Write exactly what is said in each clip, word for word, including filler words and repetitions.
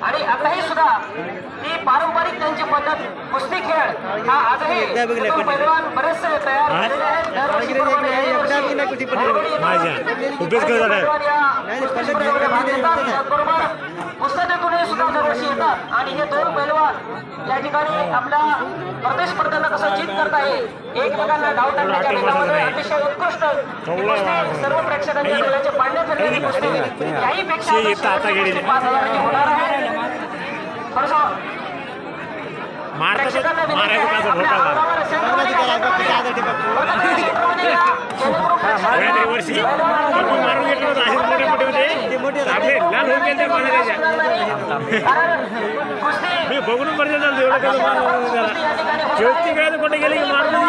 आणि आताही सुद्धा ती पारंपरिक त्यांची पद्धत कुस्ती खेळ हा आजही पैलवान बरेचसे तयार झालेले आहेत. दरवर्षीप्रमाणे त्याचबरोबर पुस्तकातूनही सुद्धा दरवर्षी येतात आणि हे दोन पैलवान या ठिकाणी आपल्या प्रतिस्पर्ध्यांना कसं जीत करता येईल एकमेकांना डाव टाकण्याच्या निमित्ताने अतिशय उत्कृष्ट सर्व प्रेक्षकांच्या डोळ्याचे पाडणे फिरलेली गोष्टी याहीपेक्षा पाच हजाराची होणार आहे. मी बघून पर्यंत एवढं काय कुठे गेले की मारून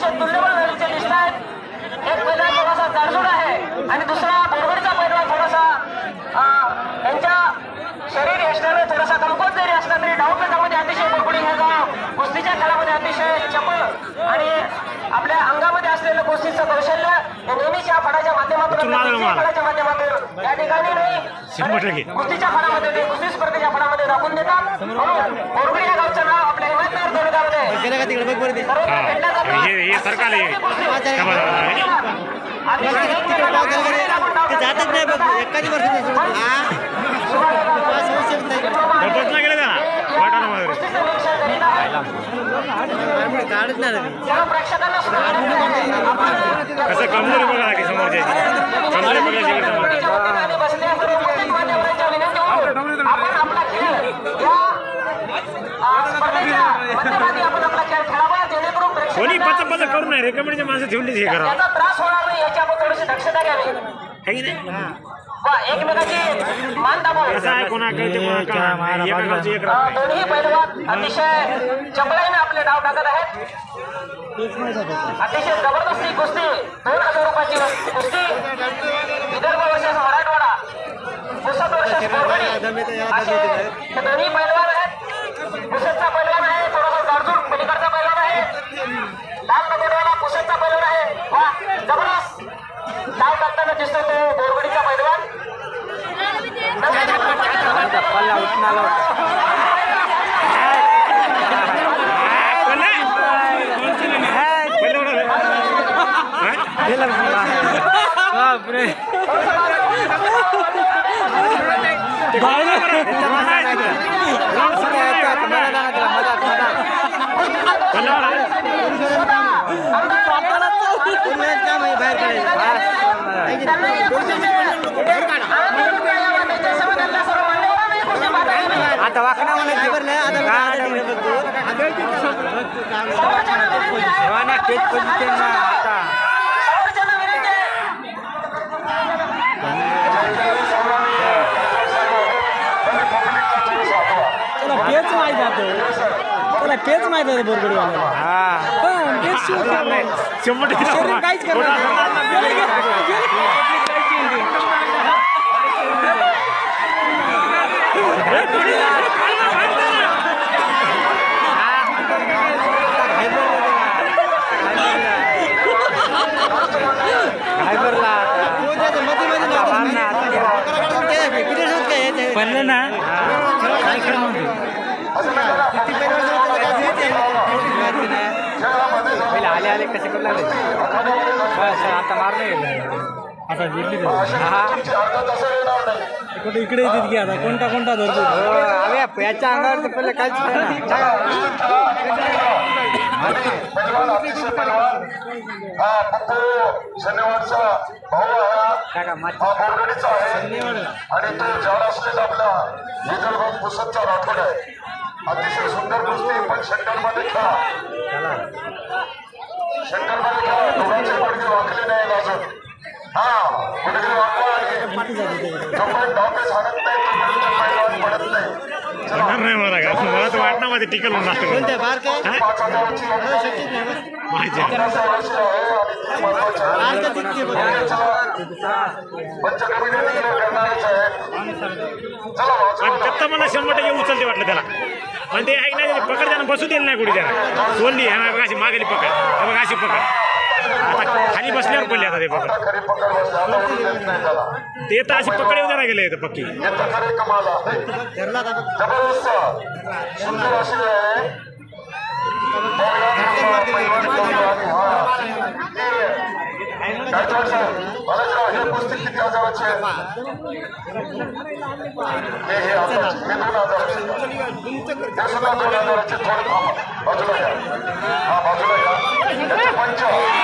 एक मैदान थोडासा जाडजूड आहे आणि दुसरा बोरगडचा पैलवान थोडासा त्यांच्या शरीर यशनाने थोडासा कमकुवत जरी असला तरी डावपेचामध्ये अतिशय बडबडी हे गाव कुस्तीच्या खेळामध्ये अतिशय चपळ आणि आपल्या अंगामध्ये असलेलं कुस्तीचं कौशल्य हे नेहमीच्या फडाच्या माध्यमातून फडाच्या माध्यमातून या ठिकाणी नाही कुस्तीच्या फडामध्ये ते कुस्ती स्पर्धेच्या फडामध्ये दाखवून देतात. म्हणून बोरगड या गावचं नाव आपल्या हिमायतनगर तालुक्यामध्ये कसं कमजोरी बघा की समोरच्या कमजोरी कोणी पचा पचा करू नये रेकमेंडच्या माणसं ठेवलीच हे करा त्रास होणार नाही याची आपण थोडीशी दक्षता घ्यावी. एकमेकांची मान दाबव दोन्ही पैलवान अतिशय चपळाईने आपले डाव टाकत आहेत. अतिशय जबरदस्ती कुस्ती दोन हजार रुपयाची कुस्ती विदर्भ वर्सेस मराठवाडा पुसद वर्सेस बोरगडी असे हे दोन्ही पैलवान आहेत. पुसदचा पैलवान आहे थोडासा जाडजूड पलीकडचा पैलवान आहे. लाल नगरवाला पुसदचा पैलवान आहे. वा जबरदस्त डाव टाकताना दिसतो तो बोरगडीचा पैलवान. पल्ला उठणार बापरे आता वाकणा मला खबर नाही आता तेच पोझिशन आता तेच माहिती जातो त्याला तेच माहिती आहे बोरगडीवाला काहीच पडलं ना काय खरं म्हणतो पहिले आले आले कसे करू लागले बस आता मारले आता जिंकली कुठे इकडे येतात की आता कोणता कोणता धरतो अरे याच्या अंगावर तर पहिले काहीच शनिवारचा भाऊ आणि तो जाड असलेला आपला विदर्भ पुसदचा राठोड आहे. अतिशय सुंदर कुस्ती पण शंकरमध्ये खेळा शंकरमध्ये खेळा दोघांचे गुडघे वाकले नाही अजून. हा गुडघे वाकवा डावपेच हाणत नाही पडत नाही. नाही मला का मला तर वाटणार माझे टिकल दत्ता मला शंभर टक्के उचलते वाटलं त्याला पण ते ऐक नाही पकड त्यानं बसू दिलं नाही कुठे त्याला सोडली अशी मागेली पकड बघ अशी पकड आता खाली बसल्यावर पडले आता ते पकड आता खरी पकड बसली आता उडून देत नाही त्याला ते तर अशी पकड येऊ जरा गेले पक्की येतं खरे कमाला जबरदस्त सुंदर अशी आहे बालाजीराव हे कुस्ती किती हजाराची आहे हे हे हजाराची हे दोन हजाराची हे सुद्धा दोन हजाराची थोडं थांबा बाजूला या हा बाजूला या त्याचे पंच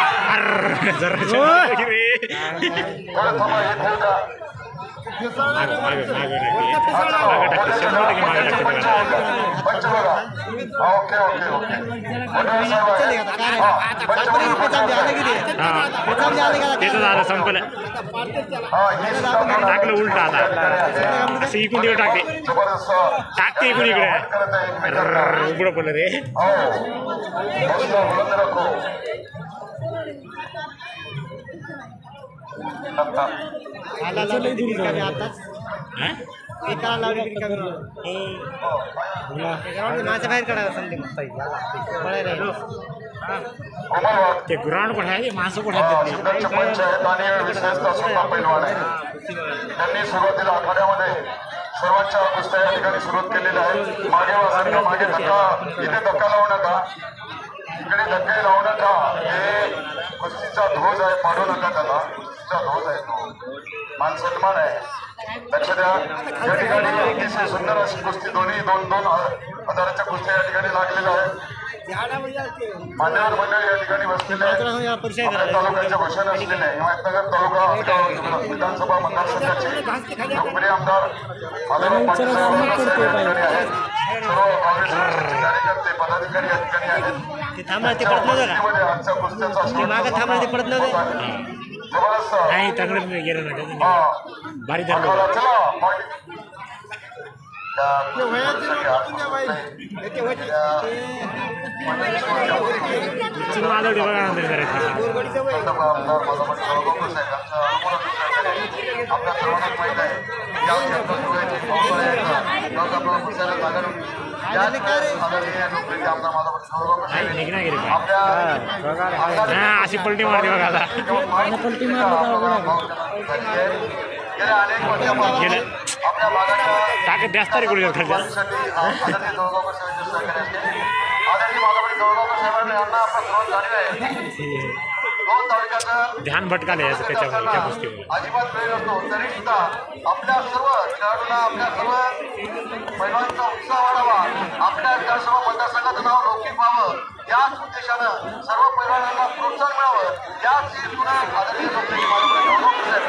जरा थोडं थांबा हे ठेव द्या मागे मागे मागे मागे टाकते शंभर टक्के मागे टाकते बघा पंच बघा ओके ओके ओके पटेल साहेब हा त्याचं झालं संपलं हा हे सुद्धा टाकलं उलट आता असं इकडून तिकडे टाकते जबरदस्त टाकते इकडून इकडे करत आहे एकमेकांना उघडं पडलं रे हो मस्त बुलंद रखो माझ्या बाहेर काढायला संधी कोमल ते ग्राउंड पण आहे माणसं पण हा, आहेत सुंदरचे पंच आहेत आणि विशेषतः स्वतः पैलवान आहे त्यांनी सुरुवातीला आखाड्यामध्ये सर्वांच्या कुस्त्या या ठिकाणी सुरुवात केलेल्या आहे मागे वाजता मागे धक्का इथे धक्का लावू नका इकडे धक्के लावू नका हे कुस्तीचा ध्वज आहे पाडू नका त्याला कुस्तीचा ध्वज आहे तो मान सन्मान आहे लक्ष द्या या ठिकाणी अतिशय सुंदर अशी कुस्ती दोन्ही दोन दोन हजाराच्या कुस्त्या या ठिकाणी लागलेल्या आहेत मान्यवर मंडळ या ठिकाणी बसलेले आहेत आपल्या तालुक्याच्या भाषण असलेले हिमायतनगर तालुका विधानसभा मतदारसंघाचे लोकप्रिय आमदार माधवराव पाटील साहेब या ठिकाणी आहेत सर्व काँग्रेस पक्षाचे कार्यकर्ते पदाधिकारी या ठिकाणी आहेत आजच्या कुस्त्याचा जबरदस्त नाही तंगडे गेलं ना हा भारी आखाडा धरलं चला माधवडी बघा नंतर करायचं आपल्या सर्वांना माहित आहे हा अशी पलटी मारते बघा आता पलटी गेल्या अनेक वर्षापासून गेलं आपल्या भागाच्या ताकद जास्त रे कुठे खाली आदरणीय जवळगावकर साहेबांची आदरणीय माधवराव जवळगावकर साहेबांनी यांना आपला सर्वात जाणीव आहे दोन तालुक्याचं ध्यान भटकाले याचं त्याच्यामुळे त्या गोष्टीमुळे अजिबात वेळ नसतो तरी सुद्धा आपल्या सर्व खेळाडूंना आपल्या सर्व पैलवानांचा उत्साह वाढावा आपल्या विधानसभा मतदारसंघाचं नाव लौकिक व्हावं याच उद्देशानं सर्व पैलवानांना प्रोत्साहन मिळावं याच हेतूनं आदरणीय लोकनेते माधवराव जवळगावकर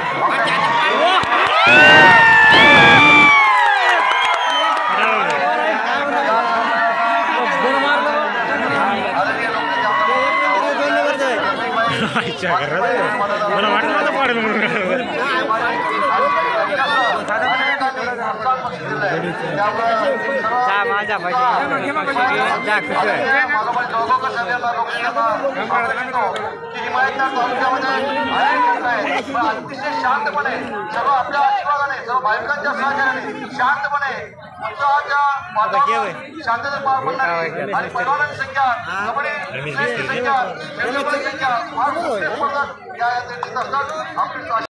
मला वाटलं आता पाडेल म्हणून माझ्या अतिशय शांतपणे सर्व आपल्या आशीर्वादाने सर्व बायकांच्या सहकार्याने शांतपणे उत्साहाच्या वातावरणात शांतता पार पडणारी आणि पैलवानांची संख्या कबड्डी संख्या संख्या फार मोठी स्पर्धा या यात्रेत असतात आपली